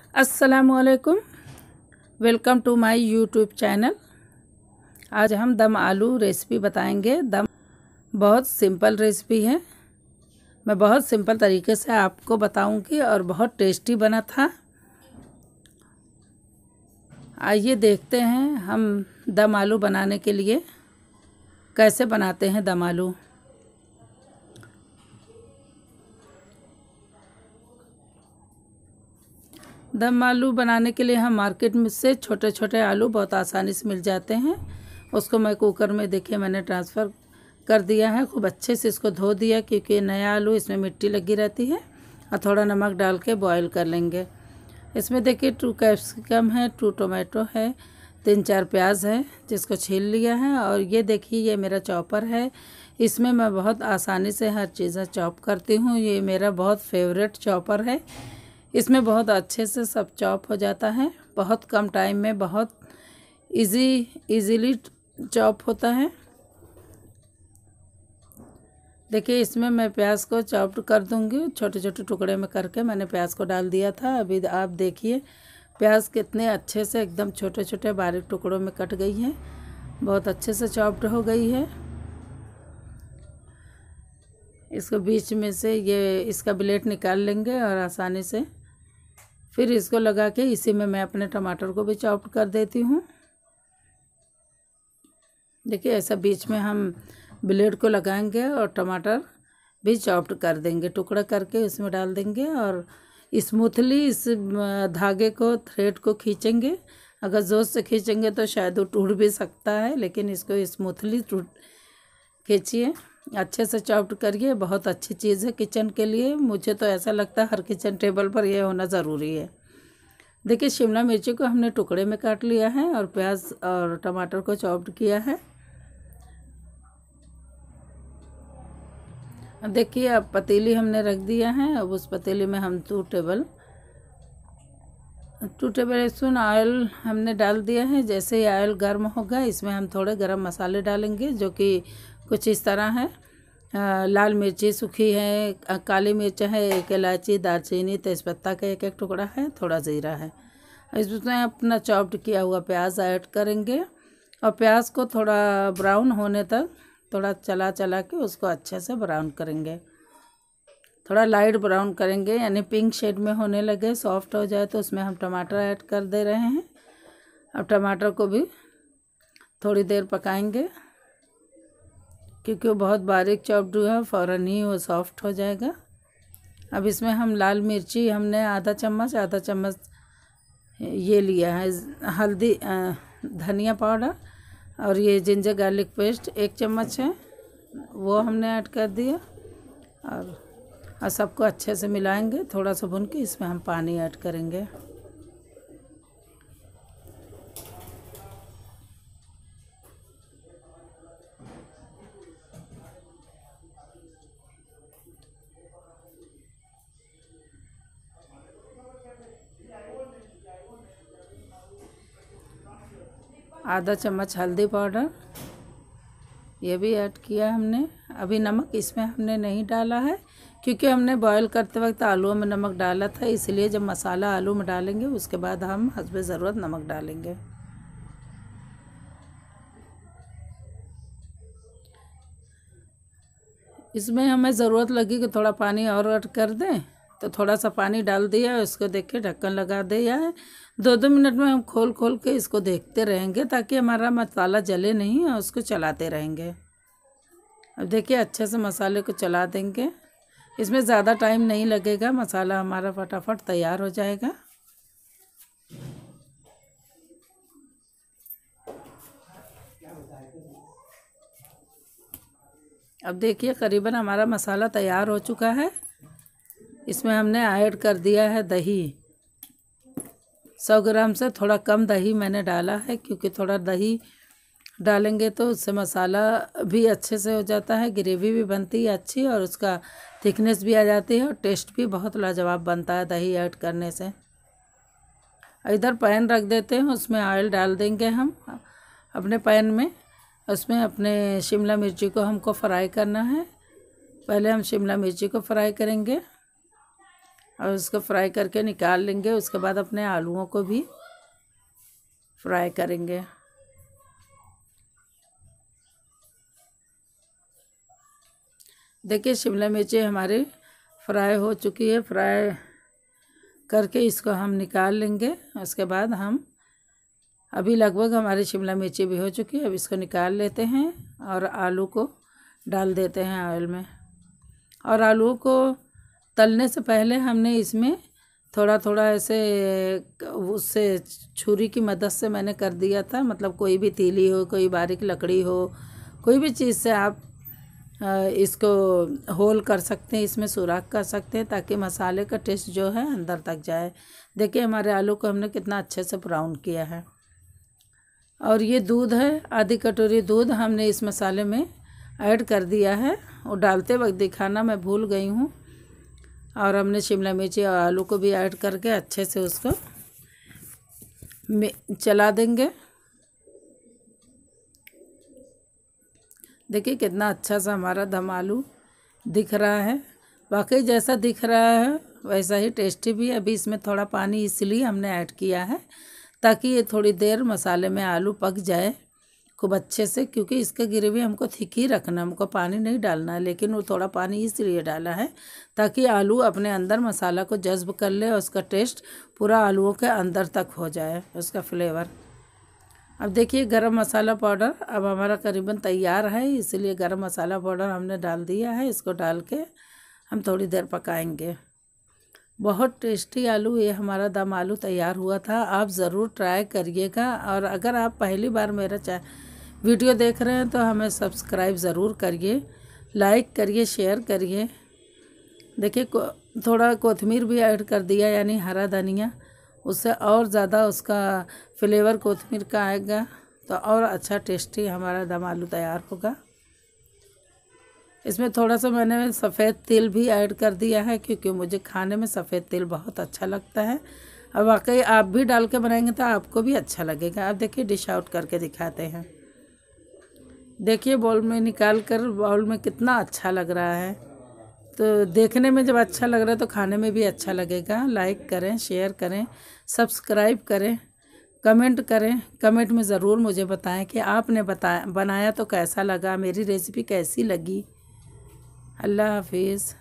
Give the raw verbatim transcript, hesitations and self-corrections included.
अस्सलामुअलैकुम, welcome to my YouTube channel. आज हम दम आलू रेसिपी बताएंगे। दम बहुत सिंपल रेसिपी है। मैं बहुत सिंपल तरीके से आपको बताऊंगी और बहुत टेस्टी बना था। आइए देखते हैं हम दम आलू बनाने के लिए कैसे बनाते हैं दम आलू। दम आलू बनाने के लिए हम मार्केट में से छोटे छोटे आलू बहुत आसानी से मिल जाते हैं। उसको मैं कुकर में देखिए मैंने ट्रांसफ़र कर दिया है। खूब अच्छे से इसको धो दिया क्योंकि नया आलू इसमें मिट्टी लगी रहती है। और थोड़ा नमक डाल के बॉईल कर लेंगे। इसमें देखिए टू कैप्सिकम है, टू टोमेटो है, तीन चार प्याज है जिसको छील लिया है। और ये देखिए ये मेरा चॉपर है। इसमें मैं बहुत आसानी से हर चीज़ें चॉप करती हूँ। ये मेरा बहुत फेवरेट चॉपर है। इसमें बहुत अच्छे से सब चॉप हो जाता है। बहुत कम टाइम में बहुत इजी इजीली चॉप होता है। देखिए इसमें मैं प्याज को चॉप कर दूंगी। छोटे छोटे टुकड़े में करके मैंने प्याज को डाल दिया था। अभी आप देखिए प्याज कितने अच्छे से एकदम छोटे छोटे बारीक टुकड़ों में कट गई है। बहुत अच्छे से चॉप्ड हो गई है। इसको बीच में से ये इसका ब्लेड निकाल लेंगे और आसानी से फिर इसको लगा के इसी में मैं अपने टमाटर को भी चॉप कर देती हूँ। देखिए ऐसा बीच में हम ब्लेड को लगाएंगे और टमाटर भी चॉप्ड कर देंगे। टुकड़ा करके इसमें डाल देंगे और स्मूथली इस धागे को थ्रेड को खींचेंगे। अगर जोर से खींचेंगे तो शायद वो टूट भी सकता है, लेकिन इसको स्मूथली टूट खींचिए, अच्छे से चॉप्ड करिए। बहुत अच्छी चीज़ है किचन के लिए। मुझे तो ऐसा लगता है हर किचन टेबल पर यह होना ज़रूरी है। देखिए शिमला मिर्ची को हमने टुकड़े में काट लिया है और प्याज और टमाटर को चॉप्ड किया है। देखिए अब पतीली हमने रख दिया है। अब उस पतीली में हम two table two tablespoon oil हमने डाल दिया है। जैसे ही ऑयल गर्म होगा इसमें हम थोड़े गरम मसाले डालेंगे जो कि कुछ इस तरह है। आ, लाल मिर्ची सूखी है, काली मिर्च है, एक इलायची, दालचीनी, तेज़पत्ता का एक एक टुकड़ा है, थोड़ा ज़ीरा है। इसमें अपना चॉप्ड किया हुआ प्याज ऐड करेंगे और प्याज को थोड़ा ब्राउन होने तक थोड़ा चला चला के उसको अच्छे से ब्राउन करेंगे। थोड़ा लाइट ब्राउन करेंगे, यानी पिंक शेड में होने लगे, सॉफ्ट हो जाए तो उसमें हम टमाटर ऐड कर दे रहे हैं। अब टमाटर को भी थोड़ी देर पकाएंगे क्योंकि वो बहुत बारीक चॉप्ड है, फ़ौरन ही वो सॉफ्ट हो जाएगा। अब इसमें हम लाल मिर्ची हमने आधा चम्मच आधा चम्मच ये लिया है, हल्दी धनिया पाउडर और ये जिंजर गार्लिक पेस्ट एक चम्मच है, वो हमने ऐड कर दिया। और और सबको अच्छे से मिलाएंगे। थोड़ा सा भून के इसमें हम पानी ऐड करेंगे। आधा चम्मच हल्दी पाउडर ये भी ऐड किया हमने। अभी नमक इसमें हमने नहीं डाला है क्योंकि हमने बॉईल करते वक्त आलूओं में नमक डाला था, इसलिए जब मसाला आलू में डालेंगे उसके बाद हम हस्बे ज़रूरत नमक डालेंगे। इसमें हमें ज़रूरत लगी कि थोड़ा पानी और ऐड कर दें तो थोड़ा सा पानी डाल दिया। इसको देख के ढक्कन लगा दिया है। दो दो मिनट में हम खोल खोल के इसको देखते रहेंगे ताकि हमारा मसाला जले नहीं और उसको चलाते रहेंगे। अब देखिए अच्छे से मसाले को चला देंगे। इसमें ज़्यादा टाइम नहीं लगेगा, मसाला हमारा फटाफट तैयार हो जाएगा। अब देखिए करीबन हमारा मसाला तैयार हो चुका है। इसमें हमने ऐड कर दिया है दही। सौ ग्राम से थोड़ा कम दही मैंने डाला है क्योंकि थोड़ा दही डालेंगे तो उससे मसाला भी अच्छे से हो जाता है, ग्रेवी भी बनती है अच्छी और उसका थिकनेस भी आ जाती है और टेस्ट भी बहुत लाजवाब बनता है दही ऐड करने से। इधर पैन रख देते हैं, उसमें ऑयल डाल देंगे हम अपने पैन में। उसमें अपने शिमला मिर्ची को हमको फ्राई करना है। पहले हम शिमला मिर्ची को फ्राई करेंगे। और उसको फ्राई करके निकाल लेंगे। उसके बाद अपने आलूओं को भी फ्राई करेंगे। देखिए शिमला मिर्ची हमारी फ्राई हो चुकी है। फ्राई करके इसको हम निकाल लेंगे। उसके बाद हम अभी लगभग हमारी शिमला मिर्ची भी हो चुकी है। अब इसको निकाल लेते हैं और आलू को डाल देते हैं ऑयल में। और आलू को तलने से पहले हमने इसमें थोड़ा थोड़ा ऐसे उससे छुरी की मदद से मैंने कर दिया था। मतलब कोई भी तीली हो, कोई बारीक लकड़ी हो, कोई भी चीज़ से आप इसको होल कर सकते हैं, इसमें सुराख कर सकते हैं ताकि मसाले का टेस्ट जो है अंदर तक जाए। देखिए हमारे आलू को हमने कितना अच्छे से ब्राउन किया है। और ये दूध है, आधी कटोरी दूध हमने इस मसाले में ऐड कर दिया है। और डालते वक्त दिखाना मैं भूल गई हूँ। और हमने शिमला मिर्ची और आलू को भी ऐड करके अच्छे से उसको चला देंगे। देखिए कितना अच्छा सा हमारा दम आलू दिख रहा है। वाकई जैसा दिख रहा है वैसा ही टेस्टी भी। अभी इसमें थोड़ा पानी इसलिए हमने ऐड किया है ताकि ये थोड़ी देर मसाले में आलू पक जाए खूब अच्छे से, क्योंकि इसका ग्रेवी हमको थिक ही रखना, हमको पानी नहीं डालना है। लेकिन वो थोड़ा पानी इसलिए डाला है ताकि आलू अपने अंदर मसाला को जज्ब कर ले और उसका टेस्ट पूरा आलूओं के अंदर तक हो जाए, उसका फ्लेवर। अब देखिए गरम मसाला पाउडर अब हमारा करीबन तैयार है, इसलिए गरम मसाला पाउडर हमने डाल दिया है। इसको डाल के हम थोड़ी देर पकाएंगे। बहुत टेस्टी आलू ये हमारा दम आलू तैयार हुआ था। आप ज़रूर ट्राई करिएगा। और अगर आप पहली बार मेरा चा वीडियो देख रहे हैं तो हमें सब्सक्राइब ज़रूर करिए, लाइक करिए, शेयर करिए। देखिए थोड़ा कोथिमीर भी ऐड कर दिया, यानी हरा धनिया, उससे और ज़्यादा उसका फ्लेवर कोथिमीर का आएगा तो और अच्छा टेस्टी हमारा दम आलू तैयार होगा। इसमें थोड़ा सा मैंने सफ़ेद तिल भी ऐड कर दिया है क्योंकि मुझे खाने में सफ़ेद तिल बहुत अच्छा लगता है। और वाकई आप भी डाल के बनाएंगे तो आपको भी अच्छा लगेगा। आप देखिए डिश आउट करके दिखाते हैं। देखिए बाउल में निकाल कर, बाउल में कितना अच्छा लग रहा है। तो देखने में जब अच्छा लग रहा है तो खाने में भी अच्छा लगेगा। लाइक करें, शेयर करें, सब्सक्राइब करें, कमेंट करें। कमेंट में ज़रूर मुझे बताएं कि आपने बताया बनाया तो कैसा लगा, मेरी रेसिपी कैसी लगी। अल्लाह हाफिज़।